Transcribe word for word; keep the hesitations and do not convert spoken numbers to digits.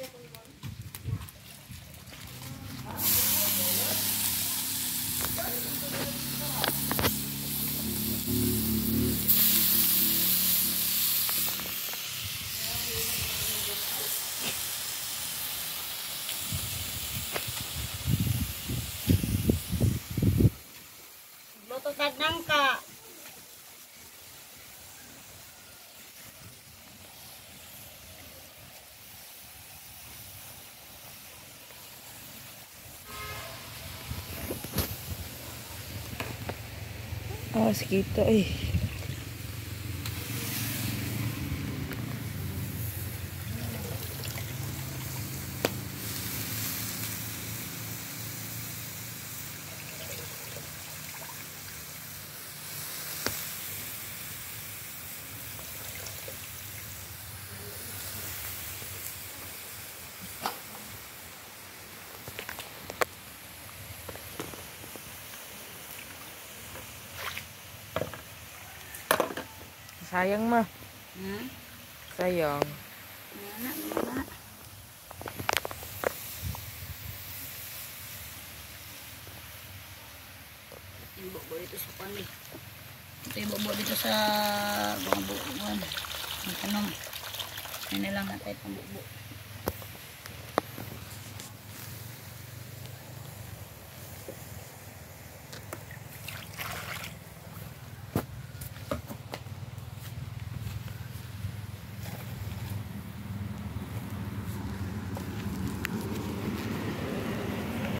Lututad nangka. Awas kita eh. Sayang mah. Hmm? Sayang. Anak, anak. Ibu-ibu itu sa panik. Ito ibu-ibu dito sa mga buwan. Ang tanong. Yan na lang natin pang bubo.